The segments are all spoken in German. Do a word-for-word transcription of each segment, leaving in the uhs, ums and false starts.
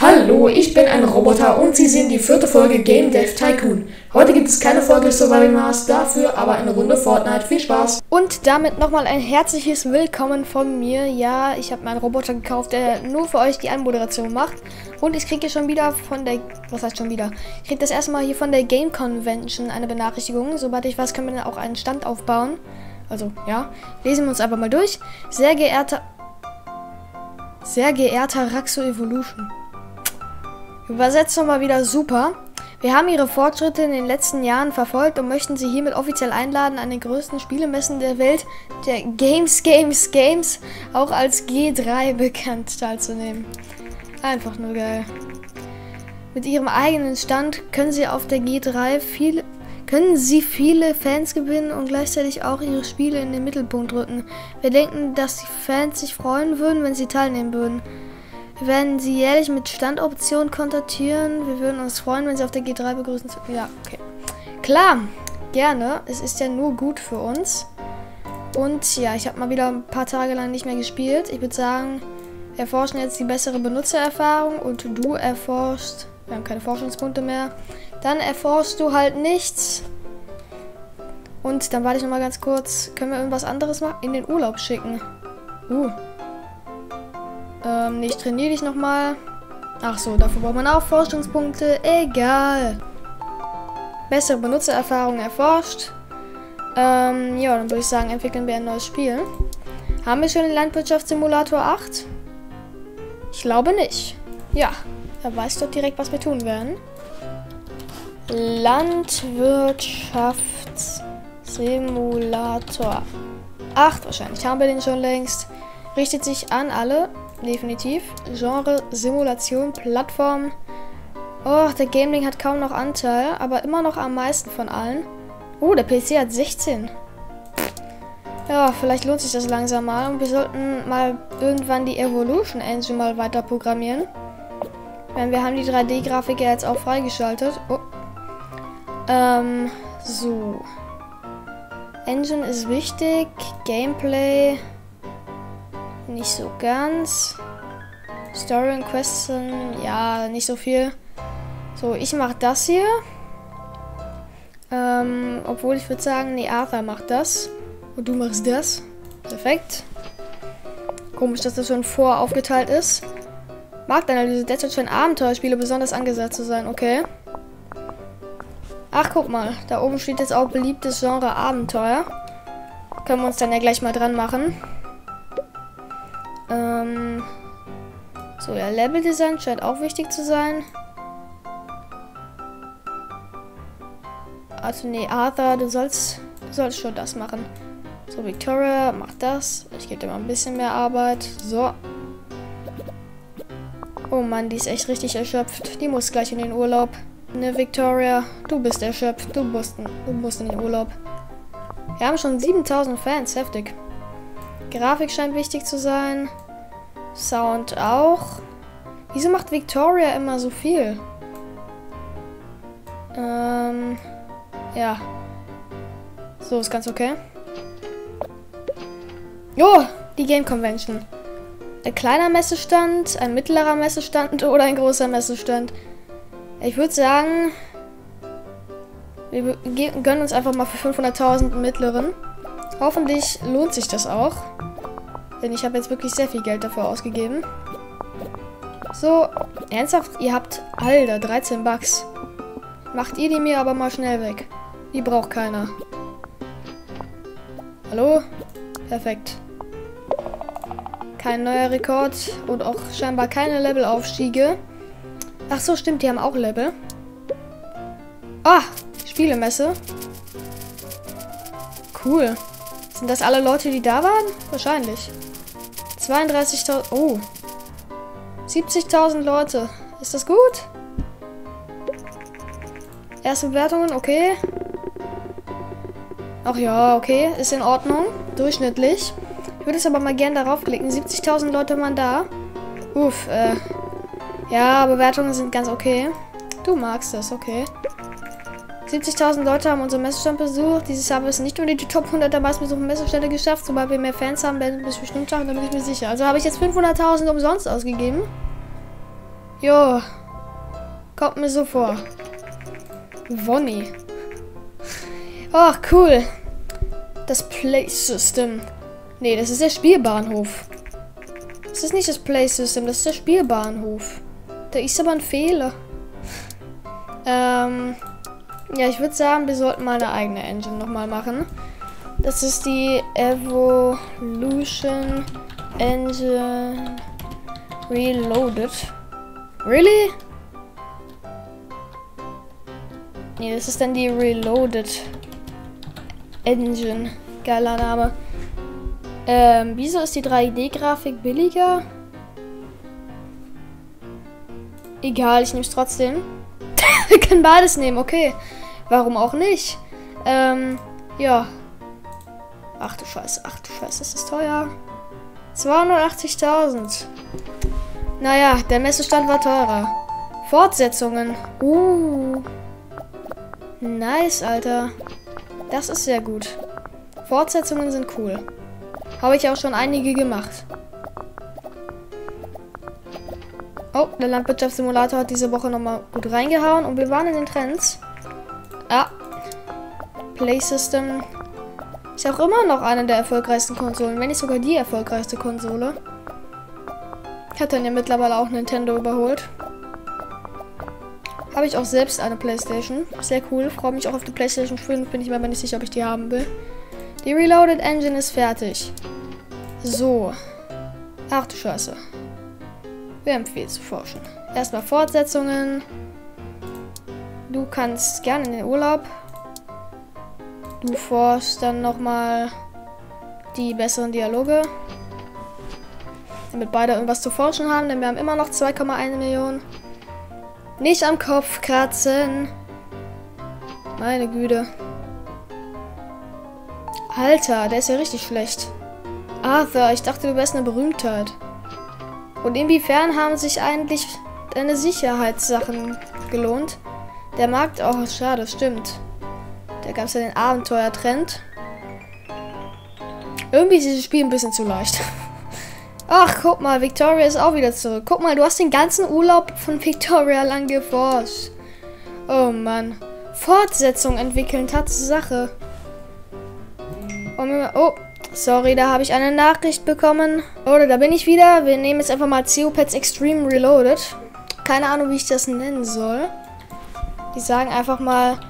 Hallo, ich bin ein Roboter und Sie sehen die vierte Folge Game Dev Tycoon. Heute gibt es keine Folge Survival Mars, dafür aber eine Runde Fortnite. Viel Spaß! Und damit nochmal ein herzliches Willkommen von mir. Ja, ich habe mir einen Roboter gekauft, der nur für euch die Anmoderation macht. Und ich kriege schon wieder von der... Was heißt schon wieder? Ich kriege das erste Mal hier von der Game Convention eine Benachrichtigung. Sobald ich weiß, können wir dann auch einen Stand aufbauen. Also, ja. Lesen wir uns einfach mal durch. Sehr geehrter... Sehr geehrter Raxo Evolution. Übersetzt nochmal wieder super. Wir haben Ihre Fortschritte in den letzten Jahren verfolgt und möchten Sie hiermit offiziell einladen, an den größten Spielemessen der Welt, der Games, Games, Games, auch als G drei bekannt, teilzunehmen. Einfach nur geil. Mit Ihrem eigenen Stand können Sie auf der G drei viele, können Sie viele Fans gewinnen und gleichzeitig auch Ihre Spiele in den Mittelpunkt rücken. Wir denken, dass die Fans sich freuen würden, wenn Sie teilnehmen würden. Wir werden Sie jährlich mit Standoptionen kontaktieren. Wir würden uns freuen, wenn Sie auf der G drei begrüßen. Ja, okay. Klar, gerne. Es ist ja nur gut für uns. Und ja, ich habe mal wieder ein paar Tage lang nicht mehr gespielt. Ich würde sagen, wir erforschen jetzt die bessere Benutzererfahrung und du erforschst... Wir haben keine Forschungspunkte mehr. Dann erforschst du halt nichts. Und dann warte ich noch mal ganz kurz. Können wir irgendwas anderes machen? In den Urlaub schicken. Uh. Ähm, ich trainiere dich nochmal. Ach so, dafür braucht man auch Forschungspunkte. Egal. Bessere Benutzererfahrung erforscht. Ähm, ja, dann würde ich sagen, entwickeln wir ein neues Spiel. Haben wir schon den Landwirtschaftssimulator acht? Ich glaube nicht. Ja, er weiß doch direkt, was wir tun werden. Landwirtschaftssimulator acht wahrscheinlich. Haben wir den schon längst. Richtet sich an alle. Definitiv. Genre, Simulation, Plattform. Oh, der Gaming hat kaum noch Anteil, aber immer noch am meisten von allen. Oh, der P C hat sechzehn. Ja, vielleicht lohnt sich das langsam mal. Und wir sollten mal irgendwann die Evolution Engine mal weiter programmieren. Denn wir haben die drei D-Grafik ja jetzt auch freigeschaltet. Oh. Ähm, so. Engine ist wichtig. Gameplay... nicht so ganz. Story und Question, ja, nicht so viel. So, ich mache das hier. Ähm, obwohl ich würde sagen, nee, Arthur macht das. Und du machst das. Perfekt. Komisch, dass das schon voraufgeteilt ist. Marktanalyse, derzeit schon Abenteuerspiele besonders angesagt zu sein, okay. Ach, guck mal, da oben steht jetzt auch beliebtes Genre Abenteuer. Können wir uns dann ja gleich mal dran machen. Ähm, so, ja, Leveldesign scheint auch wichtig zu sein. Also, nee, Arthur, du sollst, du sollst schon das machen. So, Victoria, mach das. Ich gebe dir mal ein bisschen mehr Arbeit. So. Oh Mann, die ist echt richtig erschöpft. Die muss gleich in den Urlaub. Ne, Victoria, du bist erschöpft. Du musst, du musst in den Urlaub. Wir haben schon siebentausend Fans, heftig. Grafik scheint wichtig zu sein. Sound auch. Wieso macht Victoria immer so viel? Ähm, ja. So, ist ganz okay. Jo, die Game Convention. Ein kleiner Messestand, ein mittlerer Messestand oder ein großer Messestand. Ich würde sagen, wir gönnen uns einfach mal für fünfhunderttausend einen mittleren. Hoffentlich lohnt sich das auch. Denn ich habe jetzt wirklich sehr viel Geld dafür ausgegeben. So, ernsthaft? Ihr habt, Alter, dreizehn Bucks. Macht ihr die mir aber mal schnell weg. Die braucht keiner. Hallo? Perfekt. Kein neuer Rekord und auch scheinbar keine Levelaufstiege. Ach so, stimmt, die haben auch Level. Ah, Spielemesse. Cool. Sind das alle Leute, die da waren? Wahrscheinlich. zweiunddreißigtausend. Oh. siebzigtausend Leute. Ist das gut? Erste Bewertungen, okay. Ach ja, okay. Ist in Ordnung. Durchschnittlich. Ich würde es aber mal gerne darauf klicken. siebzigtausend Leute waren da. Uff, äh. Ja, Bewertungen sind ganz okay. Du magst das, okay. siebzigtausend Leute haben unseren Messestand besucht. Dieses Jahr haben wir es nicht unter die Top hundert der meistbesuchten Messestände geschafft. Sobald wir mehr Fans haben, werden wir es bestimmt schaffen, da bin ich mir sicher. Also habe ich jetzt fünfhunderttausend umsonst ausgegeben. Jo. Kommt mir so vor. Wonny. Ach, cool. Das Play System. Nee, das ist der Spielbahnhof. Das ist nicht das Play System, das ist der Spielbahnhof. Da ist aber ein Fehler. Ähm, ja, ich würde sagen, wir sollten mal eine eigene Engine nochmal machen. Das ist die Evolution Engine Reloaded. Really? Nee, das ist dann die Reloaded Engine. Geiler Name. Ähm, wieso ist die drei D-Grafik billiger? Egal, ich nehme es trotzdem. Wir können beides nehmen, okay. Warum auch nicht? Ähm, ja. Ach du Scheiße, ach du Scheiße, ist das teuer. zweihundertachtzigtausend. Naja, der Messestand war teurer. Fortsetzungen. Uh. Nice, Alter. Das ist sehr gut. Fortsetzungen sind cool. Habe ich auch schon einige gemacht. Oh, der Landwirtschaftssimulator hat diese Woche nochmal gut reingehauen und wir waren in den Trends. Ah. Play System ist auch immer noch eine der erfolgreichsten Konsolen, wenn nicht sogar die erfolgreichste Konsole. Hat dann ja mittlerweile auch Nintendo überholt. Habe ich auch selbst eine PlayStation. Sehr cool. Freue mich auch auf die PlayStation fünf. Bin ich mir aber nicht sicher, ob ich die haben will. Die Reloaded Engine ist fertig. So. Ach du Scheiße. Wir haben viel zu forschen. Erstmal Fortsetzungen. Du kannst gerne in den Urlaub. Du forschst dann nochmal die besseren Dialoge. Damit beide irgendwas zu forschen haben, denn wir haben immer noch zwei Komma eins Millionen. Nicht am Kopf kratzen. Meine Güte. Alter, der ist ja richtig schlecht. Arthur, ich dachte, du wärst eine Berühmtheit. Und inwiefern haben sich eigentlich deine Sicherheitssachen gelohnt? Der Markt, oh, schade, stimmt. Da gab es ja den Abenteuertrend. Irgendwie ist dieses Spiel ein bisschen zu leicht. Ach, guck mal, Victoria ist auch wieder zurück. Guck mal, du hast den ganzen Urlaub von Victoria lang geforscht. Oh Mann. Fortsetzung entwickeln, Tatsache. Oh, sorry, da habe ich eine Nachricht bekommen. Oder da bin ich wieder. Wir nehmen jetzt einfach mal Ceopets Extreme Reloaded. Keine Ahnung, wie ich das nennen soll. Die sagen einfach mal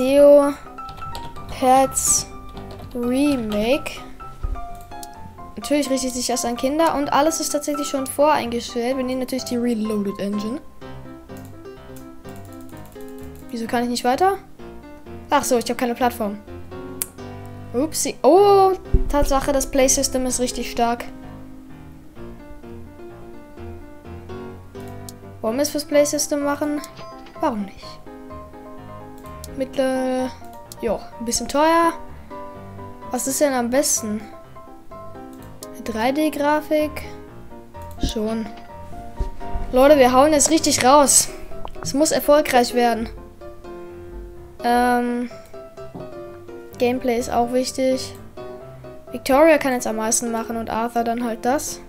Ceopets Remake. Natürlich richtet sich das an Kinder und alles ist tatsächlich schon voreingestellt. Wir nehmen natürlich die Reloaded Engine. Wieso kann ich nicht weiter? Ach so, ich habe keine Plattform. Upsi. Oh, Tatsache, das Play System ist richtig stark. Wollen wir es fürs Play System machen? Warum nicht? Mittel... Jo, ein bisschen teuer. Was ist denn am besten? drei D-Grafik? Schon. Leute, wir hauen jetzt richtig raus. Es muss erfolgreich werden. Ähm... Gameplay ist auch wichtig. Victoria kann jetzt am meisten machen und Arthur dann halt das.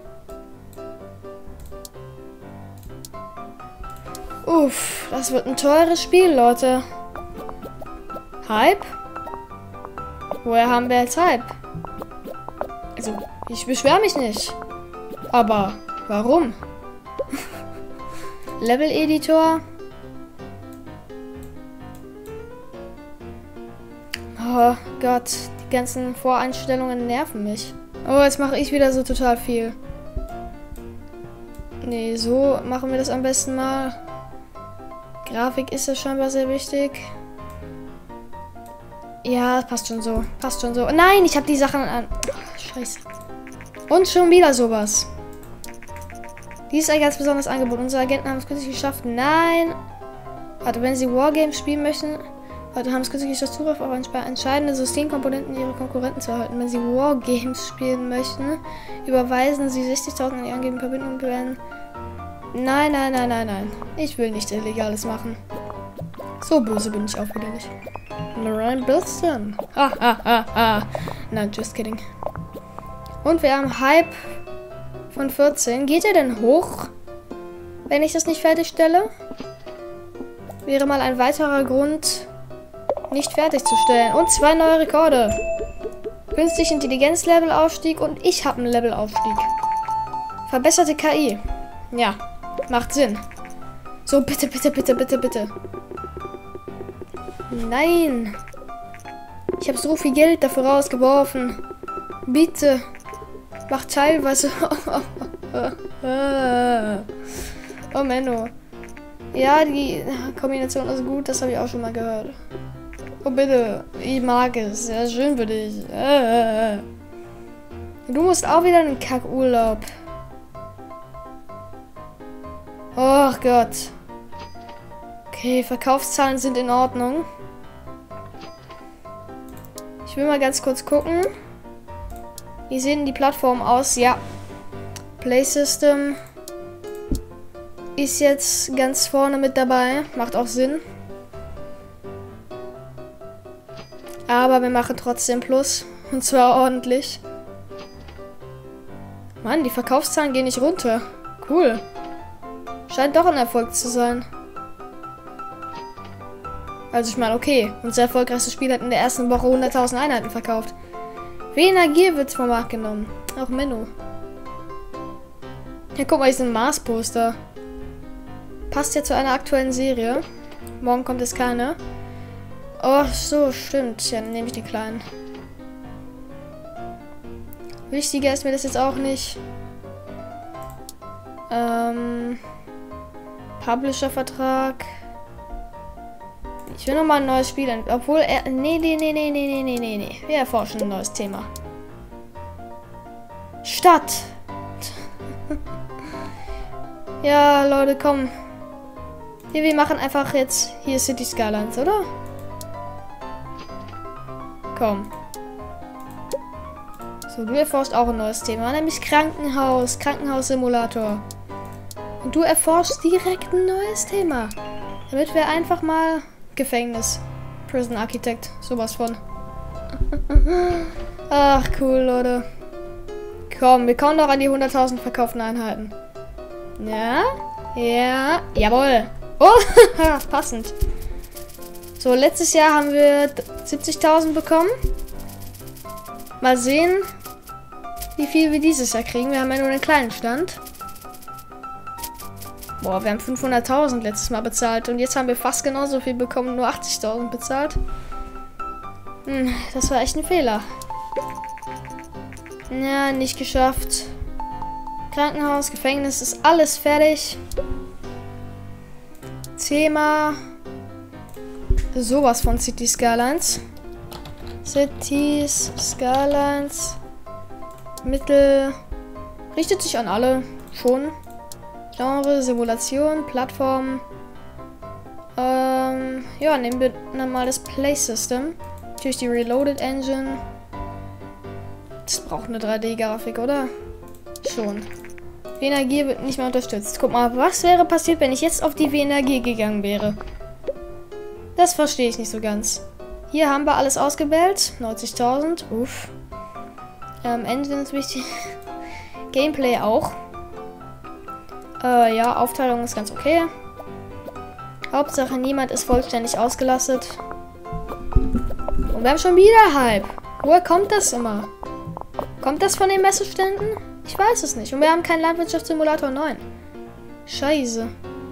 Uff, das wird ein teures Spiel, Leute. Hype? Woher haben wir jetzt Hype? Also, ich beschwere mich nicht. Aber, warum? Level-Editor. Oh Gott, die ganzen Voreinstellungen nerven mich. Oh, jetzt mache ich wieder so total viel. Nee, so machen wir das am besten mal. Grafik ist ja scheinbar sehr wichtig. Ja, passt schon so. Passt schon so. Nein, ich habe die Sachen an... Oh, scheiße. Und schon wieder sowas. Dies ist ein ganz besonderes Angebot. Unsere Agenten haben es kürzlich geschafft. Nein. Warte, wenn sie Wargames spielen möchten... Warte, haben es kürzlich geschafft, Zugriff auf entscheidende Systemkomponenten ihrer Konkurrenten zu erhalten. Wenn sie Wargames spielen möchten, überweisen sie sechzigtausend an die angegebenen Verbindungen werden. Nein, nein, nein, nein, nein. Ich will nicht Illegales machen. So böse bin ich auch wieder nicht. Nur ein bisschen. Ha, ha, ha, ha. Nein, just kidding. Und wir haben Hype von vierzehn. Geht er denn hoch? wenn ich das nicht fertigstelle. Wäre mal ein weiterer Grund, nicht fertigzustellen. Und zwei neue Rekorde. Künstliche Intelligenz Levelaufstieg und ich habe einen Levelaufstieg. Verbesserte K I. Ja, macht Sinn. So, bitte, bitte, bitte, bitte, bitte. Nein. Ich habe so viel Geld dafür rausgeworfen. Bitte. Mach teilweise. Oh, Menno. Ja, die Kombination ist gut. Das habe ich auch schon mal gehört. Oh, bitte. Ich mag es. Sehr schön für dich. Du musst auch wieder einen Kackurlaub. Oh Gott. Okay, Verkaufszahlen sind in Ordnung. Ich will mal ganz kurz gucken. Wie sehen die Plattformen aus? Ja. Play System ist jetzt ganz vorne mit dabei. Macht auch Sinn. Aber wir machen trotzdem Plus. Und zwar ordentlich. Mann, die Verkaufszahlen gehen nicht runter. Cool. Scheint doch ein Erfolg zu sein. Also ich meine, okay. Unser erfolgreichstes Spiel hat in der ersten Woche hunderttausend Einheiten verkauft. W N A G wird vom Markt genommen. Auch Menno. Ja, guck mal, hier ist ein Mars-Poster. Passt ja zu einer aktuellen Serie. Morgen kommt es keine. Oh, so, stimmt. Ja, dann nehme ich die kleinen. Wichtiger ist mir das jetzt auch nicht. Ähm... Publisher-Vertrag. Ich will nochmal ein neues Spiel. Obwohl er... Nee, nee, nee, nee, nee, nee, nee, nee. Wir erforschen ein neues Thema. Stadt. Ja, Leute, komm. Hier, wir machen einfach jetzt hier City Skylines, oder? Komm. So, du erforscht auch ein neues Thema. Nämlich Krankenhaus. Krankenhaussimulator. Und du erforschst direkt ein neues Thema. Damit wir einfach mal... Gefängnis. Prison Architect. Sowas von. Ach, cool, Leute. Komm, wir kommen doch an die hunderttausend verkauften Einheiten. Ja? Ja. Jawohl. Oh, passend. So, letztes Jahr haben wir siebzigtausend bekommen. Mal sehen, wie viel wir dieses Jahr kriegen. Wir haben ja nur einen kleinen Stand. Boah, wir haben fünfhunderttausend letztes Mal bezahlt. Und jetzt haben wir fast genauso viel bekommen, nur achtzigtausend bezahlt. Hm, das war echt ein Fehler. Ja, nicht geschafft. Krankenhaus, Gefängnis, ist alles fertig. Thema. Sowas von City Skylines. Cities, Skylines. Mittel. Richtet sich an alle. Schon. Genre, Simulation, Plattform. Ähm, ja, nehmen wir dann mal das Play System. Natürlich die Reloaded Engine. Das braucht eine drei D-Grafik, oder? Schon. W N A G wird nicht mehr unterstützt. Guck mal, was wäre passiert, wenn ich jetzt auf die W N A G gegangen wäre? Das verstehe ich nicht so ganz. Hier haben wir alles ausgewählt. neunzigtausend. Uff. Ähm, Engine ist wichtig. Gameplay auch. Äh, ja, Aufteilung ist ganz okay. Hauptsache, niemand ist vollständig ausgelastet. Und wir haben schon wieder Hype. Woher kommt das immer? Kommt das von den Messeständen? Ich weiß es nicht. Und wir haben keinen Landwirtschaftssimulator neun. Scheiße.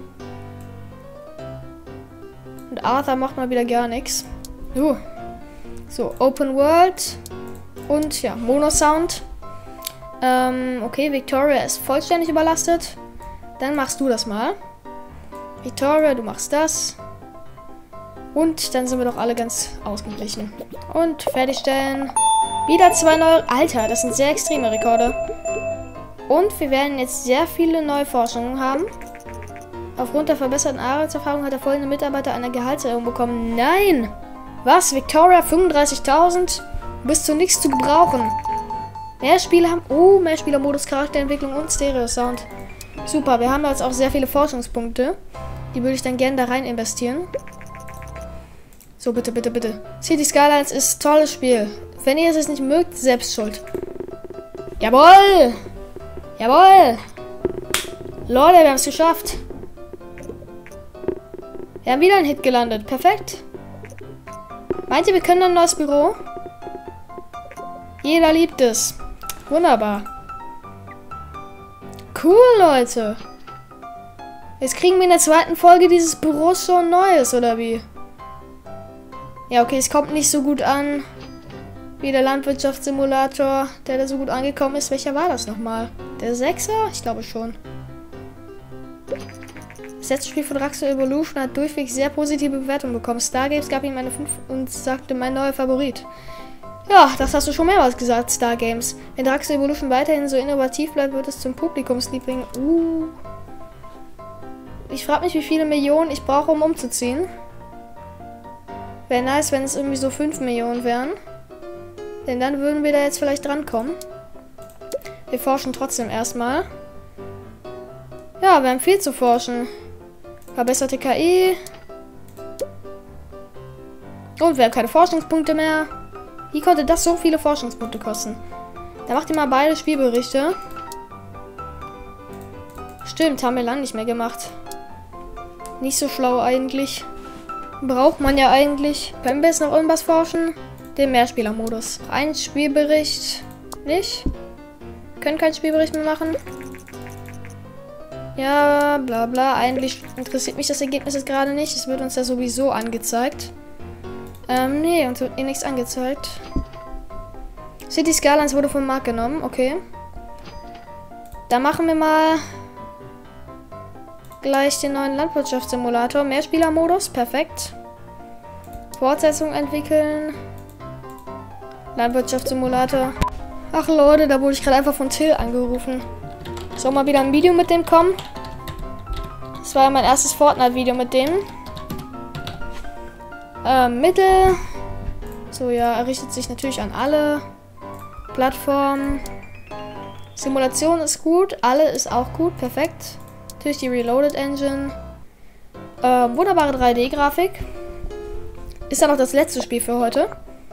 Und Arthur macht mal wieder gar nichts. Uh. So, Open World. Und ja, Mono-Sound. Ähm, okay, Victoria ist vollständig überlastet. Dann machst du das mal. Victoria, du machst das. Und dann sind wir doch alle ganz ausgeglichen. Und fertigstellen. Wieder zwei neue... Alter, das sind sehr extreme Rekorde. Und wir werden jetzt sehr viele neue Forschungen haben. Aufgrund der verbesserten Arbeitserfahrung hat der folgende Mitarbeiter eine Gehaltserhöhung bekommen. Nein! Was? Victoria fünfunddreißigtausend? Du bist zu nichts zu gebrauchen. Mehr Spieler haben... Oh, mehr Spielermodus, Charakterentwicklung und Stereo-Sound. Super, wir haben jetzt auch sehr viele Forschungspunkte. Die würde ich dann gerne da rein investieren. So, bitte, bitte, bitte. City Skylines ist ein tolles Spiel. Wenn ihr es nicht mögt, selbst schuld. Jawohl! Jawohl! Leute, wir haben es geschafft. Wir haben wieder einen Hit gelandet. Perfekt. Meint ihr, wir können ein neues Büro? Jeder liebt es. Wunderbar. Cool, Leute. Jetzt kriegen wir in der zweiten Folge dieses Büros schon Neues, oder wie? Ja, okay, es kommt nicht so gut an wie der Landwirtschaftssimulator, der da so gut angekommen ist. Welcher war das nochmal? Der Sechser? Ich glaube schon. Das letzte Spiel von Draxler Evolution hat durchweg sehr positive Bewertungen bekommen. Stargames gab ihm eine fünf und sagte, mein neuer Favorit. Ja, das hast du schon mehrmals gesagt, Stargames. Wenn Draxler Evolution weiterhin so innovativ bleibt, wird es zum Publikumsliebling. Uh. Ich frage mich, wie viele Millionen ich brauche, um umzuziehen. Wäre nice, wenn es irgendwie so fünf Millionen wären. Denn dann würden wir da jetzt vielleicht drankommen. Wir forschen trotzdem erstmal. Ja, wir haben viel zu forschen. Verbesserte K I. Und wir haben keine Forschungspunkte mehr. Wie konnte das so viele Forschungspunkte kosten? Da macht ihr mal beide Spielberichte. Stimmt, haben wir lange nicht mehr gemacht. Nicht so schlau eigentlich. Braucht man ja eigentlich. Können wir jetzt noch irgendwas forschen? Den Mehrspielermodus. Ein Spielbericht. Nicht? Können keinen Spielbericht mehr machen. Ja, bla bla. Eigentlich interessiert mich das Ergebnis jetzt gerade nicht. Es wird uns ja sowieso angezeigt. Ähm, nee, uns wird eh nichts angezeigt. City Skylines wurde vom Markt genommen. Okay. Da machen wir mal gleich den neuen Landwirtschaftssimulator. Mehrspielermodus. Perfekt. Fortsetzung entwickeln. Landwirtschaftssimulator. Ach Leute, da wurde ich gerade einfach von Till angerufen. Soll mal wieder ein Video mit dem kommen? Das war ja mein erstes Fortnite-Video mit dem. Ähm, Mittel. So, ja, er richtet sich natürlich an alle Plattformen. Simulation ist gut. Alle ist auch gut. Perfekt. Natürlich die Reloaded Engine. Ähm, wunderbare drei D-Grafik. Ist dann noch das letzte Spiel für heute.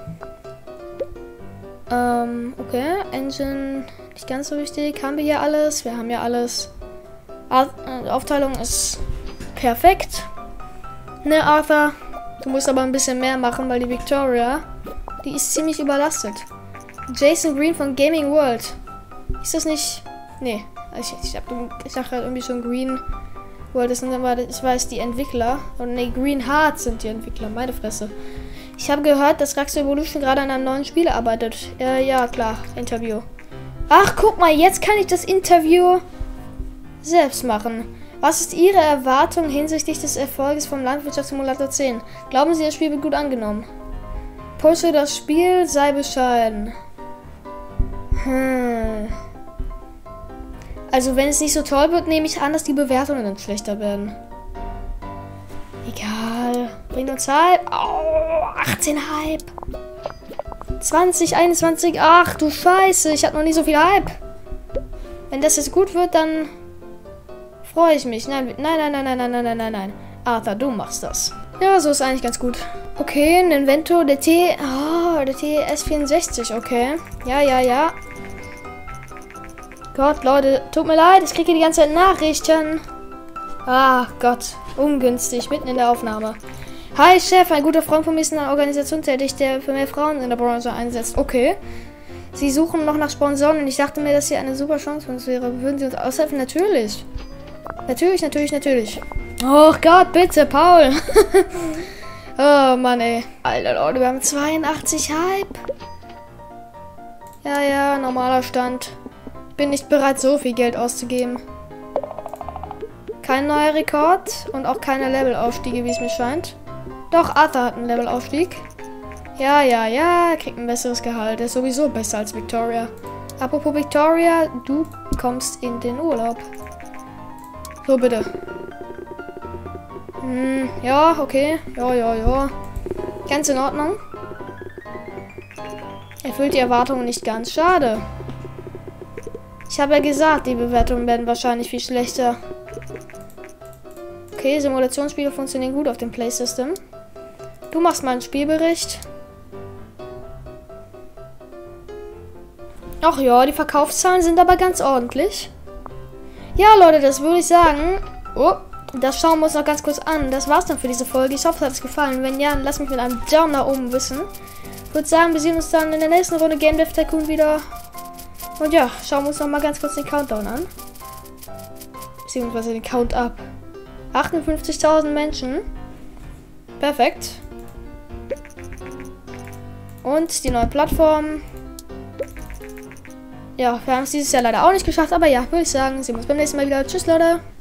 Ähm, okay. Engine nicht ganz so wichtig. Haben wir hier alles? Wir haben ja alles. Ar äh, Aufteilung ist perfekt. Ne, Arthur? Du musst aber ein bisschen mehr machen, weil die Victoria, die ist ziemlich überlastet. Jason Green von Gaming World. Ist das nicht... Nee. Ich, ich, hab, ich dachte halt irgendwie schon Green World. Das sind aber, ich weiß, die Entwickler. Und nee, Green Hearts sind die Entwickler. Meine Fresse. Ich habe gehört, dass Draxler Evolution gerade an einem neuen Spiel arbeitet. Äh, ja, klar. Interview. Ach, guck mal. Jetzt kann ich das Interview selbst machen. Was ist Ihre Erwartung hinsichtlich des Erfolges vom Landwirtschaftssimulator zehn? Glauben Sie, das Spiel wird gut angenommen? Poste das Spiel, sei bescheiden. Hm. Also wenn es nicht so toll wird, nehme ich an, dass die Bewertungen dann schlechter werden. Egal. Bringt uns Hype. Oh, achtzehn Hype. zwanzig, einundzwanzig. Ach du Scheiße, ich hatte noch nie so viel Hype. Wenn das jetzt gut wird, dann freue ich mich. Nein, nein, nein, nein, nein, nein, nein, nein, nein, nein. Arthur, du machst das. Ja, so ist eigentlich ganz gut. Okay, ein Invento, der T... Oh, der T S vierundsechzig, okay. Ja, ja, ja. Gott, Leute, tut mir leid, ich kriege hier die ganze Zeit Nachrichten. Ah, Gott, ungünstig, mitten in der Aufnahme. Hi, Chef, ein guter Freund von mir ist in einer Organisation tätig, der für mehr Frauen in der Branche einsetzt. Okay. Sie suchen noch nach Sponsoren und ich dachte mir, dass hier eine super Chance für uns wäre. Würden Sie uns aushelfen? Natürlich. Natürlich, natürlich, natürlich. Oh Gott, bitte, Paul. Oh Mann, ey. Alter Leute, wir haben zweiundachtzig Hype. Ja, ja, normaler Stand. Ich bin nicht bereit, so viel Geld auszugeben. Kein neuer Rekord und auch keine Levelaufstiege, wie es mir scheint. Doch, Arthur hat einen Levelaufstieg. Ja, ja, ja, er kriegt ein besseres Gehalt. Er ist sowieso besser als Victoria. Apropos Victoria, du kommst in den Urlaub. So, bitte. Hm, ja, okay. Ja, ja, ja. Ganz in Ordnung. Erfüllt die Erwartungen nicht ganz. Schade. Ich habe ja gesagt, die Bewertungen werden wahrscheinlich viel schlechter. Okay, Simulationsspiele funktionieren gut auf dem Play System. Du machst mal einen Spielbericht. Ach ja, die Verkaufszahlen sind aber ganz ordentlich. Ja, Leute, das würde ich sagen. Oh, Das schauen wir uns noch ganz kurz an. Das war's dann für diese Folge. Ich hoffe, es hat euch gefallen. Wenn ja, dann lasst mich mit einem Daumen nach oben wissen. Ich würde sagen, wir sehen uns dann in der nächsten Runde Game Dev Tycoon wieder. Und ja, schauen wir uns noch mal ganz kurz den Countdown an. Beziehungsweise den Count up. achtundfünfzigtausend Menschen. Perfekt. Und die neue Plattform. Ja, wir haben es dieses Jahr leider auch nicht geschafft. Aber ja, würde ich sagen, sehen wir uns beim nächsten Mal wieder. Tschüss, Leute.